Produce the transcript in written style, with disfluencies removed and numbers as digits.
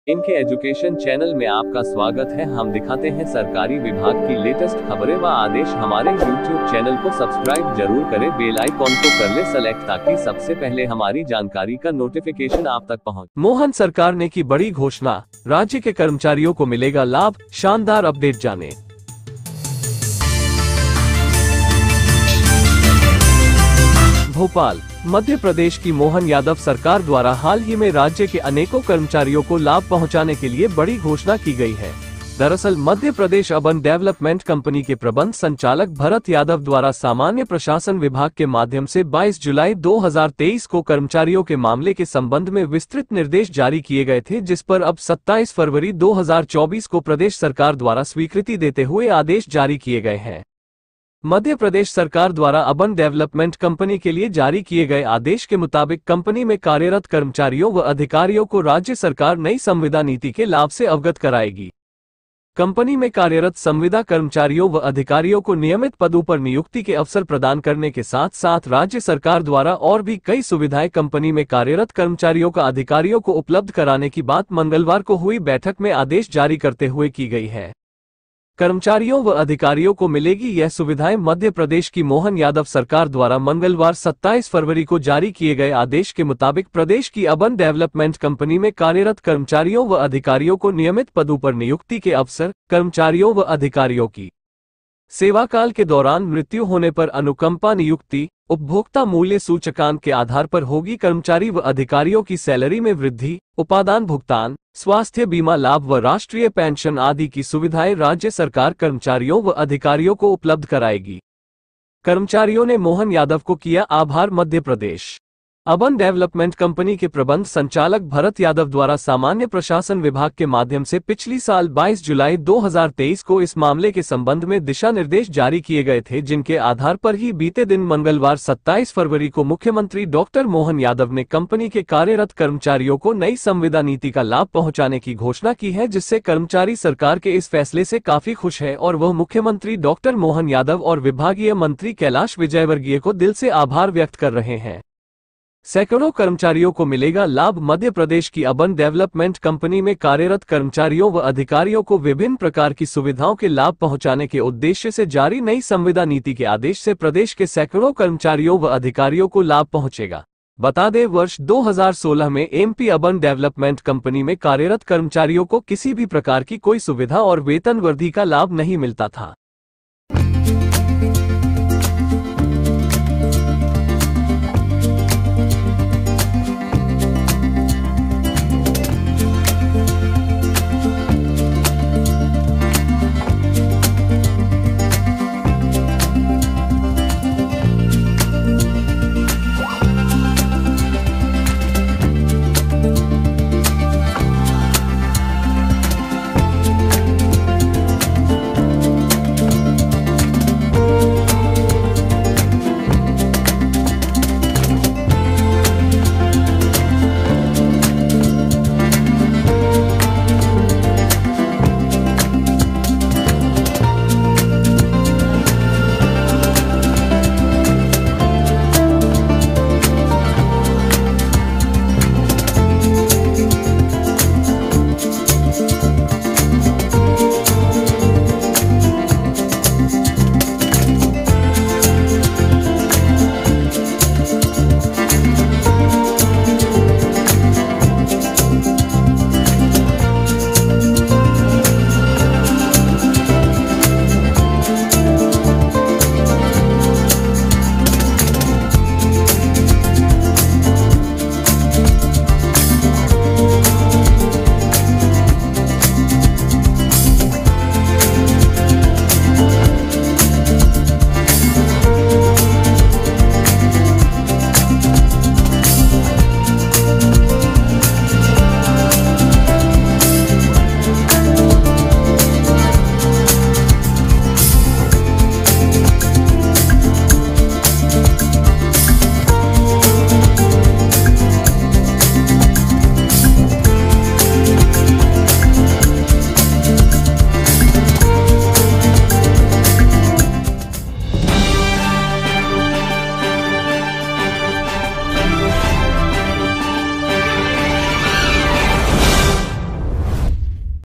इनके education channel में आपका स्वागत है। हम दिखाते हैं सरकारी विभाग की लेटेस्ट खबरें व आदेश। हमारे YouTube चैनल को सब्सक्राइब जरूर करें, बेल आइकॉन को कर ले सेलेक्ट ताकि सबसे पहले हमारी जानकारी का नोटिफिकेशन आप तक पहुंचे। मोहन सरकार ने की बड़ी घोषणा, राज्य के कर्मचारियों को मिलेगा लाभ, शानदार अपडेट जाने। भोपाल, मध्य प्रदेश की मोहन यादव सरकार द्वारा हाल ही में राज्य के अनेकों कर्मचारियों को लाभ पहुंचाने के लिए बड़ी घोषणा की गई है। दरअसल Madhya Pradesh urban development company के प्रबंध संचालक भरत यादव द्वारा सामान्य प्रशासन विभाग के माध्यम से 22 जुलाई 2023 को कर्मचारियों के मामले के संबंध में विस्तृत निर्देश जारी किए गए थे, जिस पर अब 27 फरवरी 2024 को प्रदेश सरकार द्वारा स्वीकृति देते हुए आदेश जारी किए गए हैं। मध्य प्रदेश सरकार द्वारा अर्बन डेवलपमेंट कंपनी के लिए जारी किए गए आदेश के मुताबिक कंपनी में कार्यरत कर्मचारियों व अधिकारियों को राज्य सरकार नई संविदा नीति के लाभ से अवगत कराएगी। कंपनी में कार्यरत संविदा कर्मचारियों व अधिकारियों को नियमित पदों पर नियुक्ति के अवसर प्रदान करने के साथ साथ राज्य सरकार द्वारा और भी कई सुविधाएं कंपनी में कार्यरत कर्मचारियों का अधिकारियों को उपलब्ध कराने की बात मंगलवार को हुई बैठक में आदेश जारी करते हुए की गई है। कर्मचारियों व अधिकारियों को मिलेगी यह सुविधाएं। मध्य प्रदेश की मोहन यादव सरकार द्वारा मंगलवार 27 फरवरी को जारी किए गए आदेश के मुताबिक प्रदेश की अर्बन डेवलपमेंट कंपनी में कार्यरत कर्मचारियों व अधिकारियों को नियमित पदों पर नियुक्ति के अवसर, कर्मचारियों व अधिकारियों की सेवाकाल के दौरान मृत्यु होने पर अनुकंपा नियुक्ति, उपभोक्ता मूल्य सूचकांक के आधार पर होगी कर्मचारी व अधिकारियों की सैलरी में वृद्धि, उपादान भुगतान, स्वास्थ्य बीमा लाभ व राष्ट्रीय पेंशन आदि की सुविधाएं राज्य सरकार कर्मचारियों व अधिकारियों को उपलब्ध कराएगी। कर्मचारियों ने मोहन यादव को किया आभार। Madhya Pradesh urban development company के प्रबंध संचालक भरत यादव द्वारा सामान्य प्रशासन विभाग के माध्यम से पिछली साल 22 जुलाई 2023 को इस मामले के संबंध में दिशा निर्देश जारी किए गए थे, जिनके आधार पर ही बीते दिन मंगलवार 27 फरवरी को मुख्यमंत्री डॉक्टर मोहन यादव ने कंपनी के कार्यरत कर्मचारियों को नई संविदा नीति का लाभ पहुंचाने की घोषणा की है, जिससे कर्मचारी सरकार के इस फैसले से काफी खुश है और वह मुख्यमंत्री डॉक्टर मोहन यादव और विभागीय मंत्री कैलाश विजयवर्गीय को दिल से आभार व्यक्त कर रहे हैं। सैकड़ों कर्मचारियों को मिलेगा लाभ। मध्य प्रदेश की अर्बन डेवलपमेंट कंपनी में कार्यरत कर्मचारियों व अधिकारियों को विभिन्न प्रकार की सुविधाओं के लाभ पहुंचाने के उद्देश्य से जारी नई संविदा नीति के आदेश से प्रदेश के सैकड़ों कर्मचारियों व अधिकारियों को लाभ पहुंचेगा। बता दें, वर्ष 2016 में एमपी अर्बन डेवलपमेंट कंपनी में कार्यरत कर्मचारियों को किसी भी प्रकार की कोई सुविधा और वेतन वृद्धि का लाभ नहीं मिलता था।